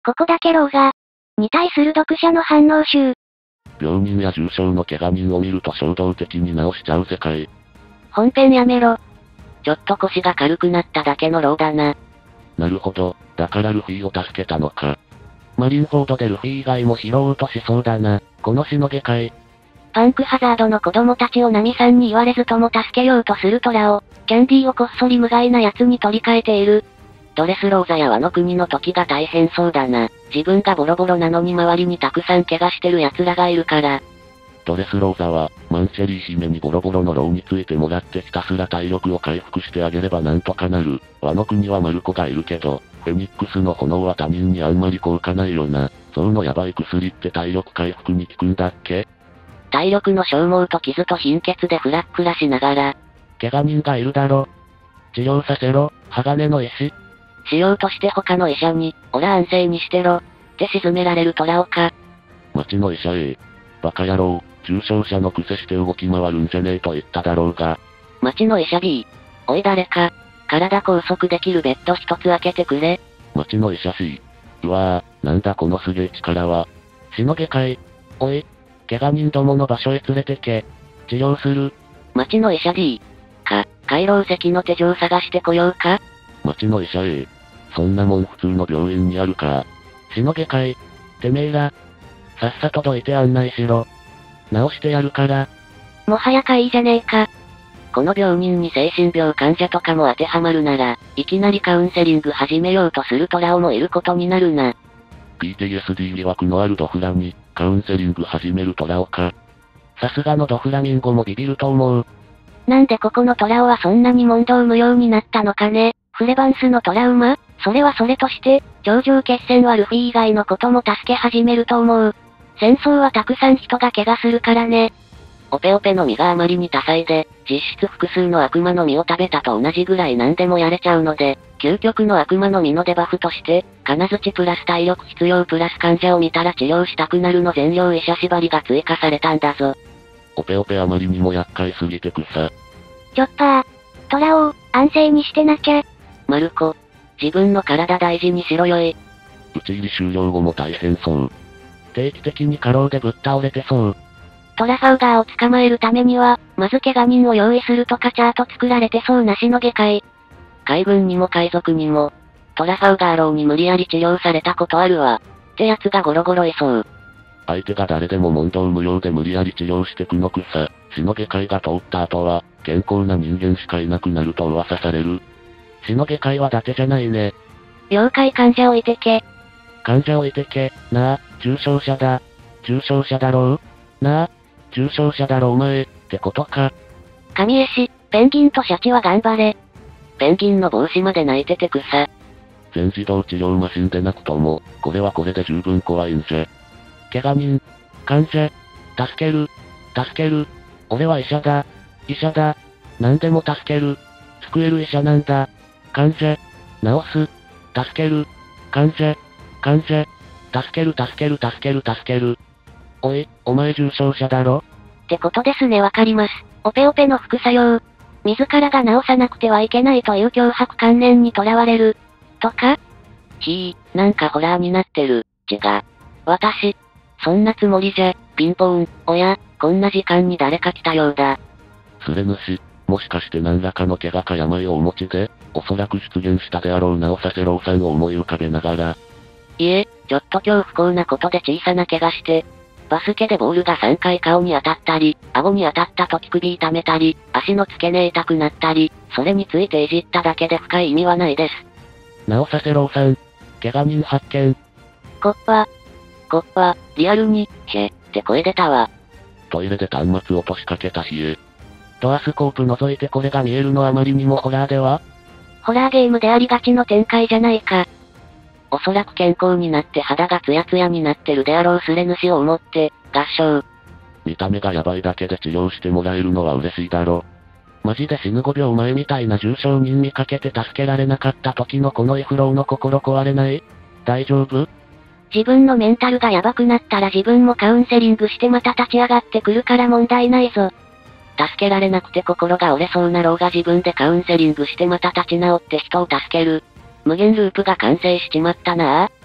ここだけ老が。に対する読者の反応集。 病人や重傷の怪我人を見ると衝動的に治しちゃう世界。 本編やめろ。ちょっと腰が軽くなっただけの老だな。 なるほど、だからルフィを助けたのか。マリンフォードでルフィ以外も拾おうとしそうだな、このしのげ会。 パンクハザードの子供たちをナミさんに言われずとも助けようとするトラを、キャンディーをこっそり無害な奴に取り替えている。ドレスローザやワノ国の時が大変そうだな。自分がボロボロなのに周りにたくさん怪我してる奴らがいるから。 ドレスローザは、マンシェリー姫にボロボロのローについてもらってひたすら体力を回復してあげればなんとかなる。ワノ国はマルコがいるけど、フェニックスの炎は他人にあんまり効果ないよな。そのヤバい薬って体力回復に効くんだっけ？ 体力の消耗と傷と貧血でフラッフラしながら。 怪我人がいるだろ。治療させろ、鋼の石。 しようとして他の医者に、オラ安静にしてろ、って沈められるトラオか。 町の医者 A。バカ野郎、重症者の癖して動き回るんじゃねえと言っただろうが。 町の医者 B。おい誰か、体拘束できるベッド一つ開けてくれ。 町の医者 C。うわぁ、なんだこのすげえ力は。しのげかい。おい、怪我人どもの場所へ連れてけ。治療する。 町の医者 D。回廊石の手錠探してこようか。 町の医者 A。そんなもん普通の病院にあるか。しのげかい。てめえら。さっさとどいて案内しろ。治してやるから。 もはや怪異じゃねえか。この病人に精神病患者とかも当てはまるなら、いきなりカウンセリング始めようとするトラオもいることになるな。 PTSD 疑惑のあるドフラに、カウンセリング始めるトラオか。さすがのドフラミンゴもビビると思う。 なんでここのトラオはそんなに問答無用になったのかね。フレバンスのトラウマ？それはそれとして、頂上決戦はルフィ以外のことも助け始めると思う。戦争はたくさん人が怪我するからね。オペオペの実があまりに多彩で、実質複数の悪魔の実を食べたと同じぐらい何でもやれちゃうので、究極の悪魔の実のデバフとして、金槌プラス体力必要プラス患者を見たら治療したくなるの全量医者縛りが追加されたんだぞ。 オペオペあまりにも厄介すぎて草。 ちょっとトラオ、安静にしてなきゃ。 マルコ、 自分の体大事にしろよい。 打ち入り終了後も大変そう。定期的に過労でぶっ倒れてそう。 トラファウガーを捕まえるためには、まず怪我人を用意するとかチャート作られてそうなしの外科医。海軍にも海賊にも、トラファウガーローに無理やり治療されたことあるわ。ってやつがゴロゴロいそう。 相手が誰でも問答無用で無理やり治療してくの草。しのげ会が通った後は、健康な人間しかいなくなると噂される。しのげ会は伊達じゃないね。 了解患者置いてけ。 患者置いてけ、なあ、重症者だ。重症者だろう？なあ、重症者だろお前、ってことか。 神絵師、ペンギンとシャチは頑張れ。ペンギンの帽子まで泣いてて草。 全自動治療マシンでなくとも、これはこれで十分怖いんじゃ。怪我人、患者、助ける、助ける。俺は医者だ、医者だ。何でも助ける、救える医者なんだ。患者、治す、助ける、患者、患者、助ける助ける助ける助ける。おい、お前重症者だろ？ ってことですねわかります。オペオペの副作用。自らが治さなくてはいけないという脅迫観念にとらわれる。とか？なんかホラーになってる。違う。私、そんなつもりじゃ、ピンポーン、おや、こんな時間に誰か来たようだ。 連れ主、もしかして何らかの怪我か病をお持ちで、おそらく出現したであろう治させろうさんを思い浮かべながら。 いえ、ちょっと今日不幸なことで小さな怪我して、バスケでボールが3回顔に当たったり、顎に当たった時首痛めたり、足の付け根痛くなったり、それについていじっただけで深い意味はないです。 治させろうさん、怪我人発見。 コッパ、リアルに、って声出たわ。 トイレで端末落としかけた冷え。ドアスコープ覗いてこれが見えるのあまりにもホラーでは？ ホラーゲームでありがちの展開じゃないか。おそらく健康になって肌がツヤツヤになってるであろうスレ主を思って、合唱。 見た目がヤバいだけで治療してもらえるのは嬉しいだろ。マジで死ぬ5秒前みたいな重症人見かけて助けられなかった時のこのエフローの心壊れない？大丈夫？ 自分のメンタルがヤバくなったら自分もカウンセリングしてまた立ち上がってくるから問題ないぞ。助けられなくて心が折れそうなろうが自分でカウンセリングしてまた立ち直って人を助ける。無限ループが完成しちまったなぁ。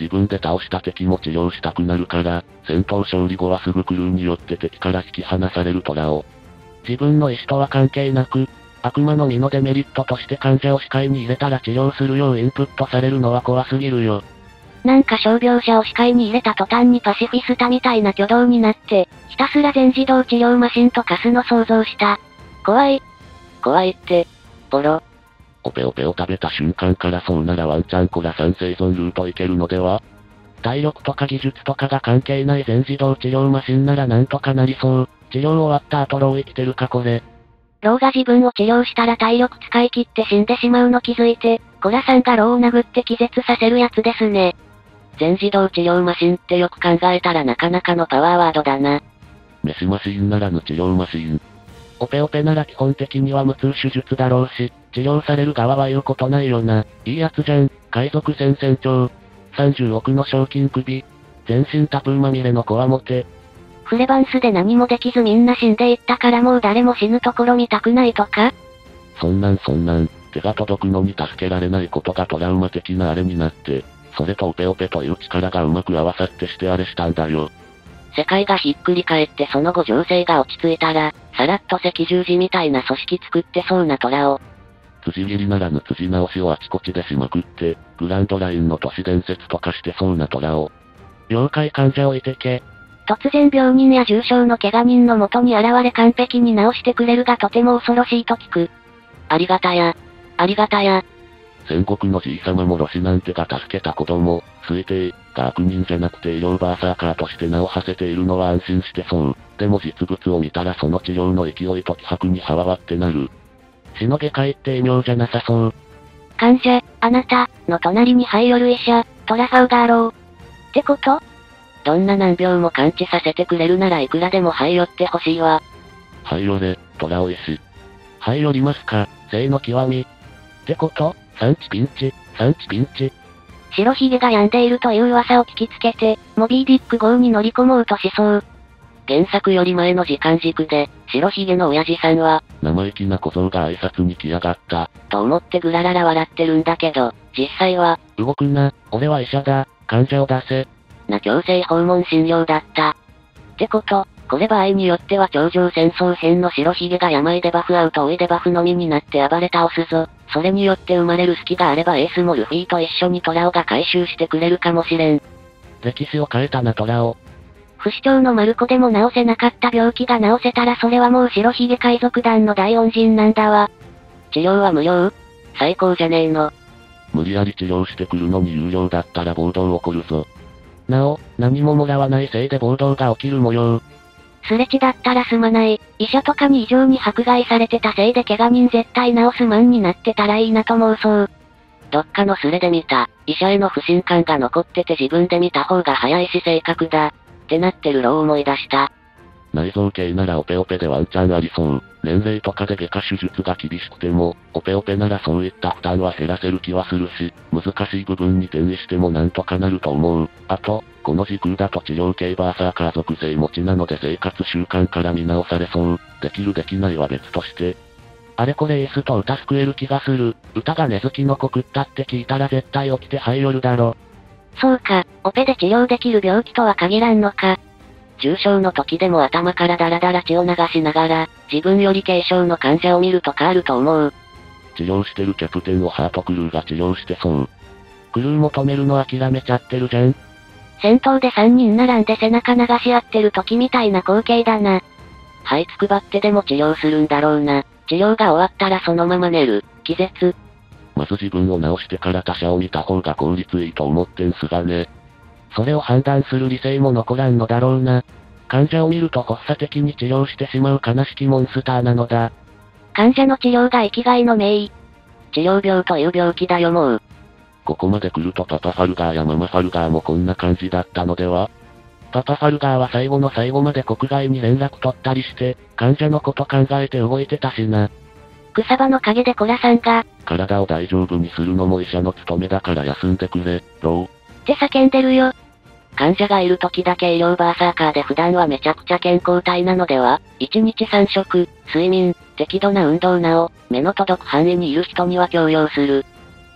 自分で倒した敵も治療したくなるから、戦闘勝利後はすぐクルーによって敵から引き離されるトラを。自分の意思とは関係なく、悪魔の実のデメリットとして患者を視界に入れたら治療するようインプットされるのは怖すぎるよ。 なんか傷病者を視界に入れた途端にパシフィスタみたいな挙動になって、ひたすら全自動治療マシンと化すの想像した。怖い。 怖いって、ボロ。 オペオペを食べた瞬間からそうならワンチャンコラさん生存ルートいけるのでは？体力とか技術とかが関係ない全自動治療マシンならなんとかなりそう。治療終わった後ロー生きてるかこれ。 ローが自分を治療したら体力使い切って死んでしまうの気づいて、コラさんがローを殴って気絶させるやつですね。 全自動治療マシンってよく考えたらなかなかのパワーワードだな。 飯マシンならぬ治療マシン。オペオペなら基本的には無痛手術だろうし、治療される側は言うことないよな。いいやつじゃん。海賊船船長。30億の賞金首。全身タプーまみれのコアモテ。 フレバンスで何もできずみんな死んでいったからもう誰も死ぬところ見たくないとか？ そんなん、手が届くのに助けられないことがトラウマ的なあれになって、それとオペオペという力がうまく合わさってしてあれしたんだよ。 世界がひっくり返ってその後情勢が落ち着いたら、さらっと赤十字みたいな組織作ってそうな虎を。 辻切りならぬ辻直しをあちこちでしまくって、グランドラインの都市伝説とかしてそうな虎を。妖怪患者置いてけ。 突然病人や重傷の怪我人の元に現れ完璧に治してくれるがとても恐ろしいと聞く。 ありがたや。ありがたや。 戦国のじいさまもロシなんてが助けた子供、推定、が悪人じゃなくて医療バーサーカーとして名を馳せているのは安心してそう。でも実物を見たらその治療の勢いと気迫にはわわってなる。しのげ会って異名じゃなさそう。 患者、あなた、の隣に這い寄る医者、トラファウガーロー。ってこと？ どんな難病も完治させてくれるならいくらでも這い寄ってほしいわ。 這い寄れ、トラオ医師。這い寄りますか、生の極み。ってこと産地ピンチ。 白ひげが病んでいるという噂を聞きつけて、モビーディック号に乗り込もうとしそう。 原作より前の時間軸で、白ひげの親父さんは、 生意気な小僧が挨拶に来やがった。 と思ってぐららら笑ってるんだけど、実際は、 動くな、俺は医者だ、患者を出せ。 強制訪問診療だった。ってこと、これ場合によっては頂上戦争編の白ひげが病デバフアウト追いデバフのみになって暴れ倒すぞ。それによって生まれる隙があればエースもルフィと一緒にトラオが回収してくれるかもしれん。 歴史を変えたなトラオ。 不死鳥のマルコでも治せなかった病気が治せたらそれはもう白ひげ海賊団の大恩人なんだわ。 治療は無料？最高じゃねえの。 無理やり治療してくるのに有料だったら暴動起こるぞ。なお、何ももらわないせいで暴動が起きる模様。 すれ違ったらすまない。医者とかに異常に迫害されてたせいで怪我人絶対治すマンになってたらいいなと妄想。 どっかのスレで見た。医者への不信感が残ってて自分で見た方が早いし正確だ。ってなってるろう思い出した。 内臓系ならオペオペでワンチャンありそう。年齢とかで外科手術が厳しくても、オペオペならそういった負担は減らせる気はするし、難しい部分に転移してもなんとかなると思う。あと、この時空だと治療系バーサーカー属性持ちなので生活習慣から見直されそう。できるできないは別として。あれこれエースと歌救える気がする。歌が根付きの子食ったって聞いたら絶対起きて這い寄るだろ。 そうか、オペで治療できる病気とは限らんのか。 重症の時でも頭からダラダラ血を流しながら、自分より軽症の患者を見るとかあると思う。 治療してるキャプテンをハートクルーが治療してそう。クルーも止めるの諦めちゃってるじゃん。 戦闘で3人並んで背中流し合ってる時みたいな光景だな。 這いつくばってでも治療するんだろうな。治療が終わったらそのまま寝る。気絶。 まず自分を治してから他者を見た方が効率いいと思ってんすがね。それを判断する理性も残らんのだろうな。患者を見ると発作的に治療してしまう悲しきモンスターなのだ。 患者の治療が生きがいの名医。 治療病という病気だよもう。 ここまで来るとパパファルガーやママファルガーもこんな感じだったのでは？パパファルガーは最後の最後まで国外に連絡取ったりして、患者のこと考えて動いてたしな。 草場の陰でコラさんが、 体を大丈夫にするのも医者の務めだから休んでくれ、ロー。 って叫んでるよ。 患者がいる時だけ医療バーサーカーで普段はめちゃくちゃ健康体なのでは？ 1 日3食、睡眠、適度な運動なお、目の届く範囲にいる人には強要する。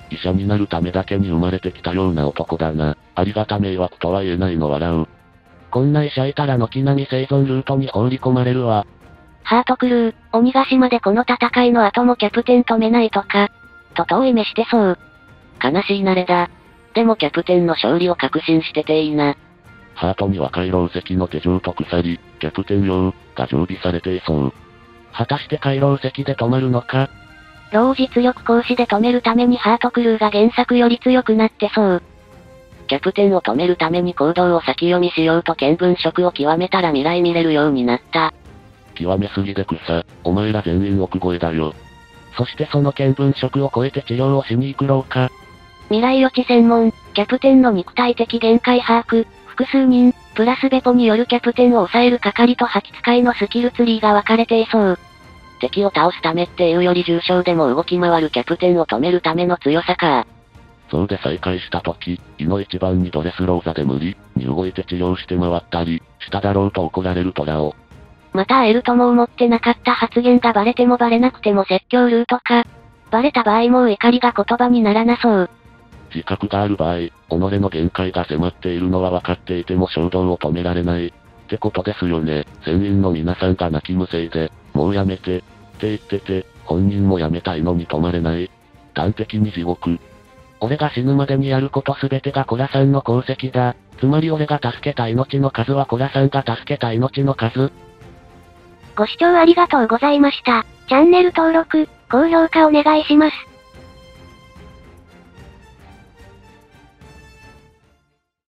医者になるためだけに生まれてきたような男だな。ありがた迷惑とは言えないの笑う。こんな医者いたら軒並み生存ルートに放り込まれるわ。 ハートクルー、鬼ヶ島でこの戦いの後もキャプテン止めないとか。と遠い目してそう。 悲しい慣れだ。でもキャプテンの勝利を確信してていいな。 ハートには回廊石の手錠と鎖、キャプテン用が常備されていそう。果たして回廊石で止まるのか？ ロー実力行使で止めるためにハートクルーが原作より強くなってそう。 キャプテンを止めるために行動を先読みしようと見聞色を極めたら未来見れるようになった。 極めすぎで草、お前ら全員億超えだよ。そしてその見聞色を超えて治療をしに行くろうか。 未来予知専門、キャプテンの肉体的限界把握、複数人、プラスベポによるキャプテンを抑える係と吐き使いのスキルツリーが分かれていそう。 敵を倒すためっていうより重傷でも動き回るキャプテンを止めるための強さか。 そうで再会した時、胃の一番にドレスローザで無理に動いて治療して回ったり、しただろうと怒られるトラを。 また会えるとも思ってなかった発言がバレてもバレなくても説教ルートか。バレた場合もう怒りが言葉にならなそう。 自覚がある場合、己の限界が迫っているのは分かっていても衝動を止められない。ってことですよね。船員の皆さんが泣きむせいで、もうやめて、って言ってて、本人もやめたいのに止まれない。端的に地獄。俺が死ぬまでにやることすべてがコラさんの功績だ。つまり俺が助けた命の数はコラさんが助けた命の数。 ご視聴ありがとうございました。チャンネル登録、高評価お願いします。